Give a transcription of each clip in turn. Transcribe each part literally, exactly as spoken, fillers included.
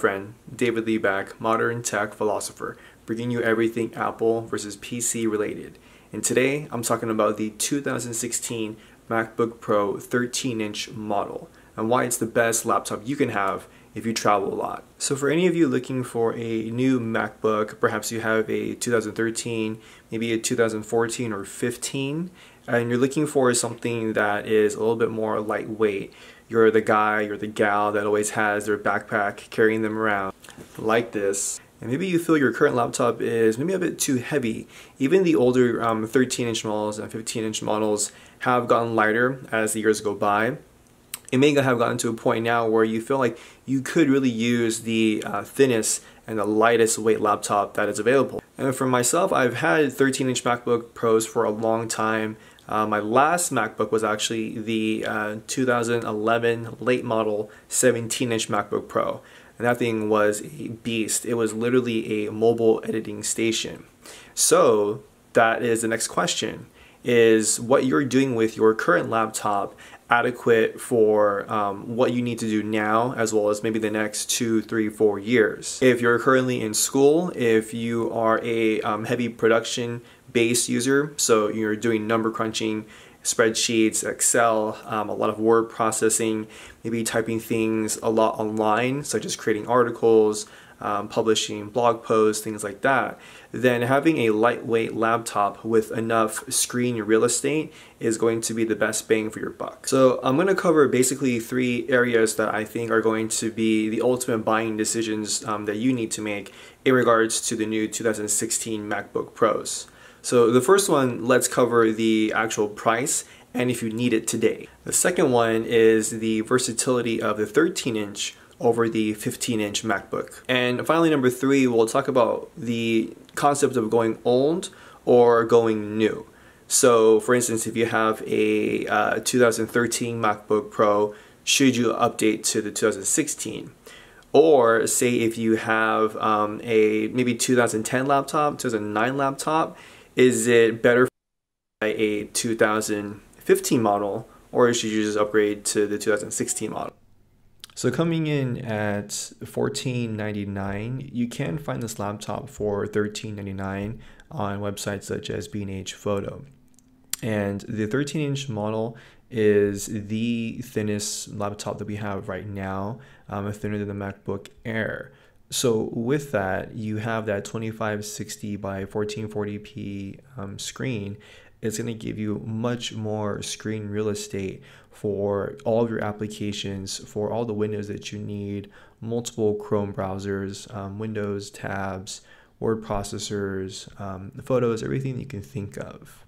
friend, David Lee back, modern tech philosopher, bringing you everything Apple versus P C related. And today I'm talking about the two thousand sixteen MacBook Pro thirteen inch model and why it's the best laptop you can have if you travel a lot. So for any of you looking for a new MacBook, perhaps you have a two thousand thirteen, maybe a two thousand fourteen or fifteen, and you're looking for something that is a little bit more lightweight. You're the guy, you're the gal that always has their backpack carrying them around like this. And maybe you feel your current laptop is maybe a bit too heavy. Even the older um, thirteen inch models and fifteen inch models have gotten lighter as the years go by. It may have gotten to a point now where you feel like you could really use the uh, thinnest and the lightest weight laptop that is available. And for myself, I've had thirteen inch MacBook Pros for a long time. Uh, my last MacBook was actually the uh, two thousand eleven late model seventeen inch MacBook Pro. And that thing was a beast. It was literally a mobile editing station. So that is the next question. Is what you're doing with your current laptop adequate for um, what you need to do now, as well as maybe the next two, three, four years? If you're currently in school, if you are a um, heavy production based user, so you're doing number crunching, spreadsheets, Excel, um, a lot of word processing, maybe typing things a lot online, such as creating articles, um, publishing blog posts, things like that, then having a lightweight laptop with enough screen real estate is going to be the best bang for your buck. So I'm going to cover basically three areas that I think are going to be the ultimate buying decisions um, that you need to make in regards to the new two thousand sixteen MacBook Pros. So the first one, let's cover the actual price and if you need it today. The second one is the versatility of the thirteen inch over the fifteen inch MacBook. And finally, number three, we'll talk about the concept of going old or going new. So for instance, if you have a uh, two thousand thirteen MacBook Pro, should you update to the two thousand sixteen? Or say if you have um, a maybe two thousand ten laptop, two thousand nine laptop, is it better for a two thousand fifteen model, or should you just upgrade to the two thousand sixteen model? So coming in at fourteen ninety-nine, you can find this laptop for thirteen ninety-nine on websites such as B and H Photo. And the thirteen inch model is the thinnest laptop that we have right now, um, thinner than the MacBook Air. So with that, you have that twenty-five sixty by fourteen forty p um, screen. It's going to give you much more screen real estate for all of your applications, for all the windows that you need, multiple Chrome browsers, um, Windows tabs, word processors, um, photos, everything that you can think of.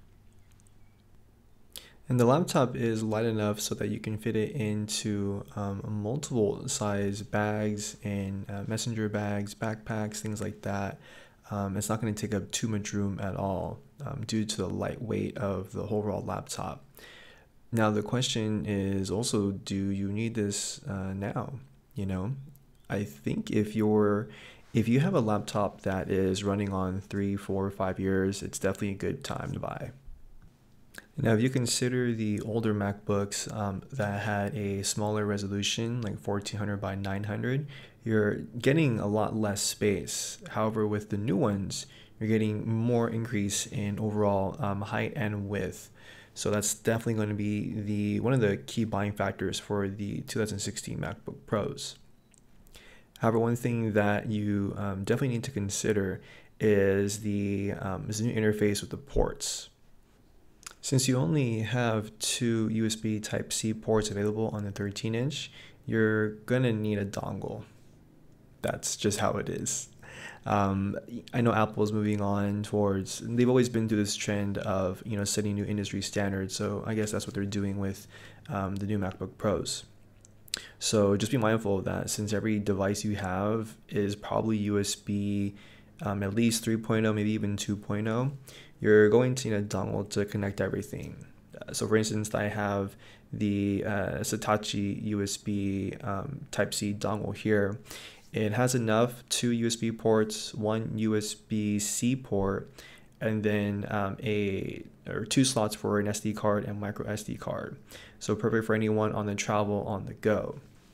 And the laptop is light enough so that you can fit it into um, multiple size bags and uh, messenger bags, backpacks, things like that. Um, it's not going to take up too much room at all um, due to the light weight of the overall laptop. Now the question is also, do you need this uh, now? You know, I think if you're if you have a laptop that is running on three, four, five years, it's definitely a good time to buy. Now, if you consider the older MacBooks um, that had a smaller resolution, like fourteen hundred by nine hundred, you're getting a lot less space. However, with the new ones, you're getting more increase in overall um, height and width. So that's definitely going to be the one of the key buying factors for the two thousand sixteen MacBook Pros. However, one thing that you um, definitely need to consider is the, um, is the new interface with the ports. Since you only have two U S B Type C ports available on the thirteen inch, you're gonna need a dongle. That's just how it is. Um, I know Apple is moving on towards, they've always been through this trend of, you know, setting new industry standards. So I guess that's what they're doing with um, the new MacBook Pros. So just be mindful of that, since every device you have is probably U S B um, at least three point oh, maybe even two point oh. You're going to need a dongle to connect everything. Uh, so for instance, I have the uh, Satachi U S B um, Type C dongle here. It has enough two U S B ports, one U S B C port, and then um, a or two slots for an S D card and micro S D card. So perfect for anyone on the travel on the go.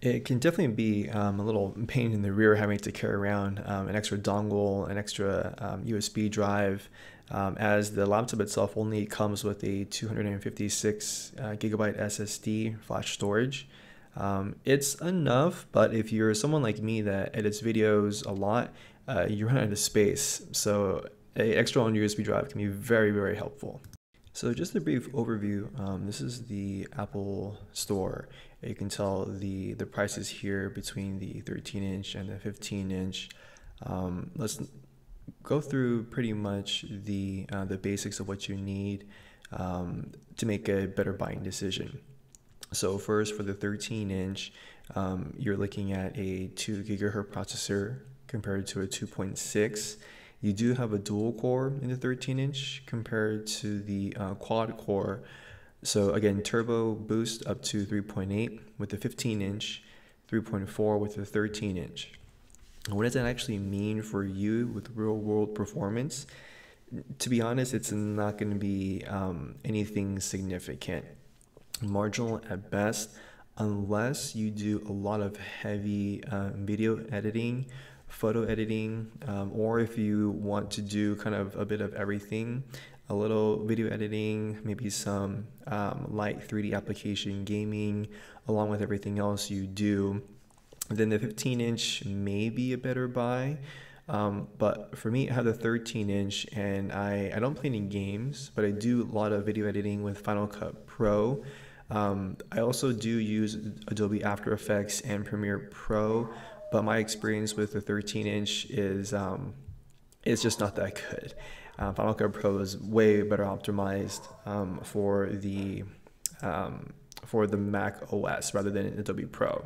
It can definitely be um, a little pain in the rear having to carry around um, an extra dongle, an extra um, U S B drive, um, as the laptop itself only comes with a two hundred fifty-six uh, gigabyte S S D flash storage. Um, it's enough, but if you're someone like me that edits videos a lot, uh, you run out of space. So an extra on U S B drive can be very, very helpful. So just a brief overview, um, this is the Apple Store. You can tell the, the prices here between the thirteen inch and the fifteen inch. Um, let's go through pretty much the, uh, the basics of what you need um, to make a better buying decision. So first, for the thirteen inch, um, you're looking at a two gigahertz processor compared to a two point six. You do have a dual core in the thirteen inch compared to the uh, quad core. So again, turbo boost up to three point eight with the fifteen inch, three point four with the thirteen inch. What does that actually mean for you with real world performance? To be honest, it's not going to be um, anything significant. Marginal at best, unless you do a lot of heavy uh, video editing, photo editing, um, or if you want to do kind of a bit of everything, a little video editing, maybe some um, light three D application gaming, along with everything else you do, then the fifteen inch may be a better buy. Um, but for me, I have the thirteen inch, and I, I don't play any games, but I do a lot of video editing with Final Cut Pro. Um, I also do use Adobe After Effects and Premiere Pro, but my experience with the thirteen inch is um, it's just not that good. Uh, Final Cut Pro is way better optimized um, for the um, for the Mac O S rather than Adobe Pro.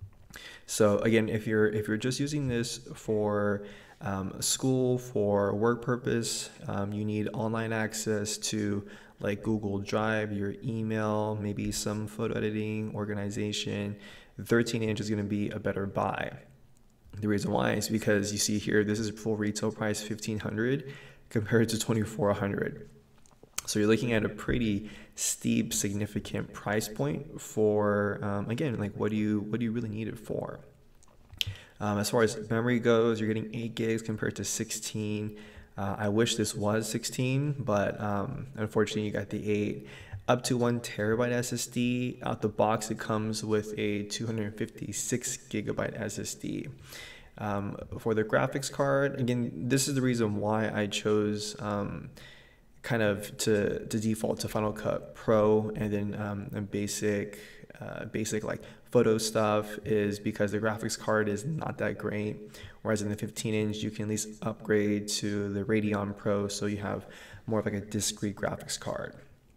So again, if you're if you're just using this for um, school, for work purpose, um, you need online access to like Google Drive, your email, maybe some photo editing, organization, the thirteen inch is going to be a better buy. The reason why is because you see here, this is full retail price fifteen hundred compared to twenty-four hundred. So you're looking at a pretty steep, significant price point for, um, again, like what do you what do you really need it for? Um, as far as memory goes, you're getting eight gigs compared to sixteen. Uh, I wish this was sixteen, but um, unfortunately you got the eight. Up to one terabyte S S D. Out the box, it comes with a two hundred fifty-six gigabyte S S D. Um, for the graphics card, again, this is the reason why I chose um, kind of to, to default to Final Cut Pro and then um, a basic, uh, basic like photo stuff, is because the graphics card is not that great. Whereas in the fifteen inch, you can at least upgrade to the Radeon Pro, so you have more of like a discrete graphics card.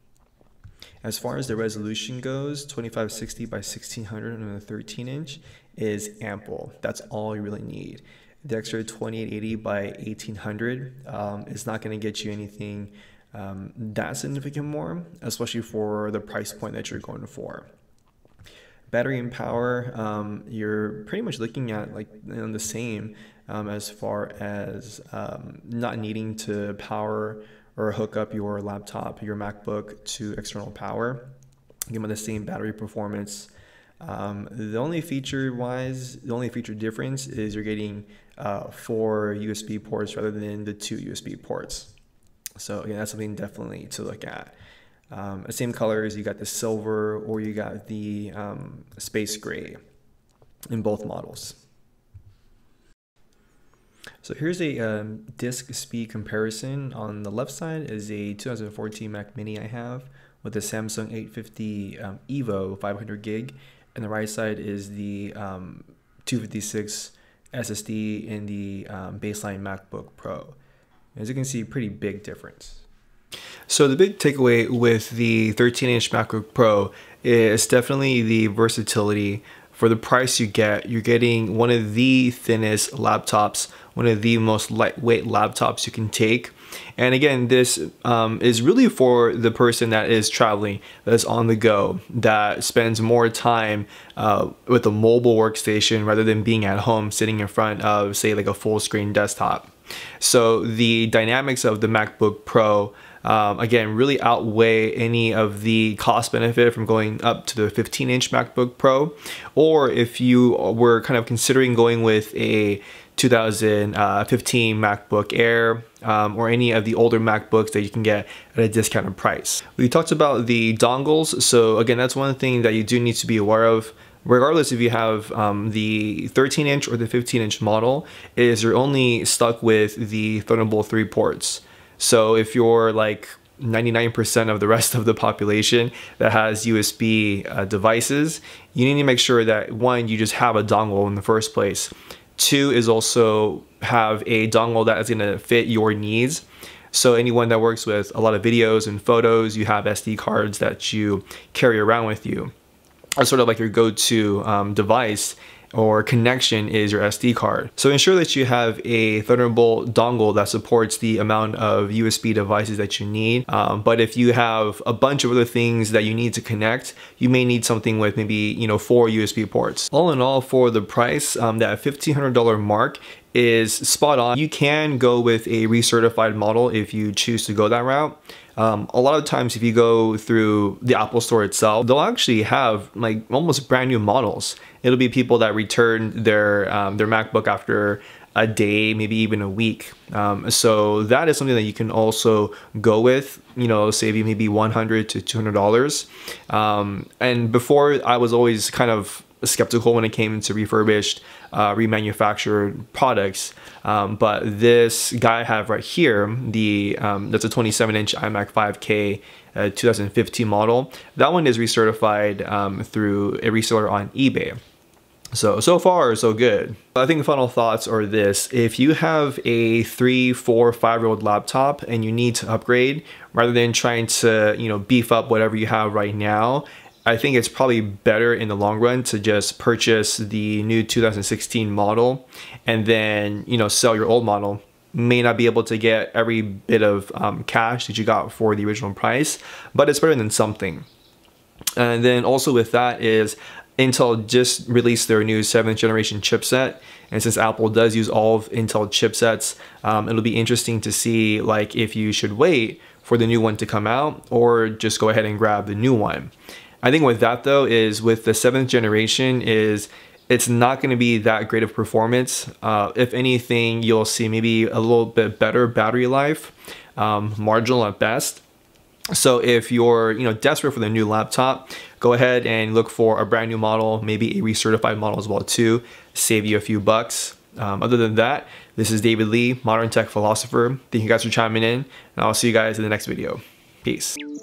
As far as the resolution goes, twenty-five sixty by sixteen hundred on the thirteen inch is ample. That's all you really need. The extra twenty-eight eighty by eighteen hundred um, is not going to get you anything um, that significant more, especially for the price point that you're going for. Battery and power, um, you're pretty much looking at like you know, the same um, as far as um, not needing to power or hook up your laptop, your MacBook to external power. Give them the same battery performance. Um, the only feature wise, the only feature difference is you're getting uh, four U S B ports rather than the two U S B ports. So again, that's something definitely to look at. Um, the same colors, you got the silver or you got the um, space gray in both models. So here's a um, disk speed comparison. On the left side is a two thousand fourteen Mac Mini I have with the Samsung eight fifty um, Evo five hundred gig, and the right side is the um, two fifty-six S S D in the um, baseline MacBook Pro. As you can see, pretty big difference. So the big takeaway with the thirteen inch MacBook Pro is definitely the versatility. For the price you get, you're getting one of the thinnest laptops, one of the most lightweight laptops you can take. And again, this um, is really for the person that is traveling, that's on the go, that spends more time uh, with a mobile workstation rather than being at home sitting in front of, say, like a full screen desktop. So the dynamics of the MacBook Pro um, again, really outweigh any of the cost benefit from going up to the fifteen inch MacBook Pro. Or if you were kind of considering going with a two thousand fifteen MacBook Air um, or any of the older MacBooks that you can get at a discounted price. We talked about the dongles, so again, that's one thing that you do need to be aware of. Regardless if you have um, the thirteen inch or the fifteen inch model, is you're only stuck with the Thunderbolt three ports. So if you're like ninety-nine percent of the rest of the population that has U S B uh, devices, you need to make sure that one, you just have a dongle in the first place. Two is also have a dongle that is going to fit your needs. So anyone that works with a lot of videos and photos, you have S D cards that you carry around with you. Or sort of like your go-to um, device or connection is your S D card. So ensure that you have a Thunderbolt dongle that supports the amount of U S B devices that you need. Um, but if you have a bunch of other things that you need to connect, you may need something with maybe, you know, four U S B ports. All in all, for the price, um, that fifteen hundred dollar mark is spot on. You can go with a recertified model if you choose to go that route. Um, a lot of times if you go through the Apple Store itself, they'll actually have like almost brand new models. It'll be people that returned their um, their MacBook after a day, maybe even a week. Um, so that is something that you can also go with, you know, save you maybe one hundred to two hundred dollars. Um, and before, I was always kind of skeptical when it came to refurbished, uh, remanufactured products. Um, but this guy I have right here, the um, that's a twenty-seven inch iMac five K uh, two thousand fifteen model. That one is recertified um, through a reseller on eBay. So, so far, so good. I think the final thoughts are this. If you have a three, four, five-year-old laptop and you need to upgrade, rather than trying to, you know, beef up whatever you have right now, I think it's probably better in the long run to just purchase the new two thousand sixteen model and then, you know, sell your old model. May not be able to get every bit of um, cash that you got for the original price, but it's better than something. And then also with that is Intel just released their new seventh generation chipset, and since Apple does use all of Intel chipsets, um, it'll be interesting to see like if you should wait for the new one to come out or just go ahead and grab the new one. I think with that though is with the seventh generation is it's not going to be that great of performance. Uh, if anything, you'll see maybe a little bit better battery life, um, marginal at best. So if you're, you know, desperate for the new laptop, go ahead and look for a brand new model, maybe a recertified model as well too, save you a few bucks. Um, other than that, this is David Lee, Modern Tech Philosopher. Thank you guys for chiming in, and I'll see you guys in the next video. Peace.